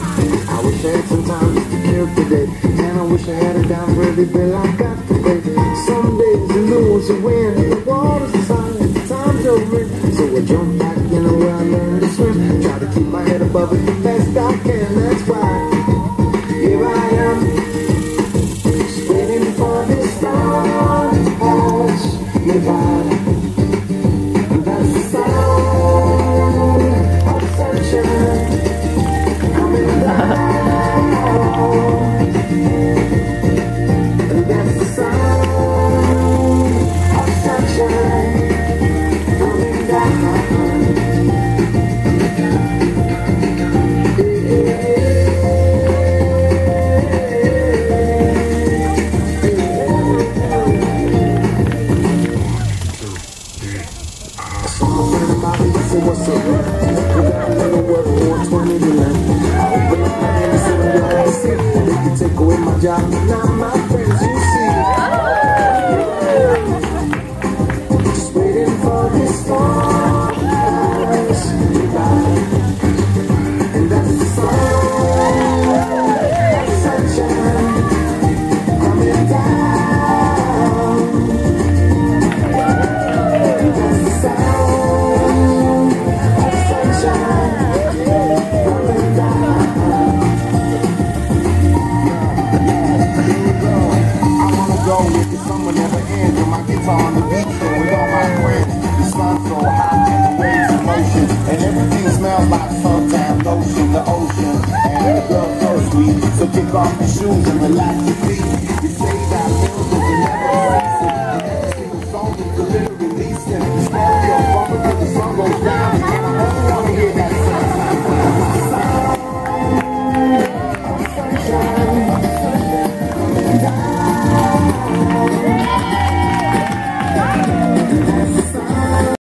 I wish I had some time just to kill today, and I wish I had a dime for every bill I got to pay. Some days you lose, you win, the water's high, the time's over. So I jump back in the where I learned to swim. Try to keep my head above it the best I can. That's why here I am, just waiting for this storm to pass me by. And that's the sound of sunshine coming down. And that's the sound of sunshine coming down. What's up? We got a little work for 120 to left. I open up my hand and say I'm glad to see they can take away my job, but not my friends, you see. Just waiting for this storm to pass me by. And that's the sound of sunshine coming down. And that's the sound. Summer never ends on my guitar on the beach with all my friends. The sun's so hot and the waves in motion, and everything smells like suntan lotion, the ocean, and the love so sweet. So kick off your shoes and relax.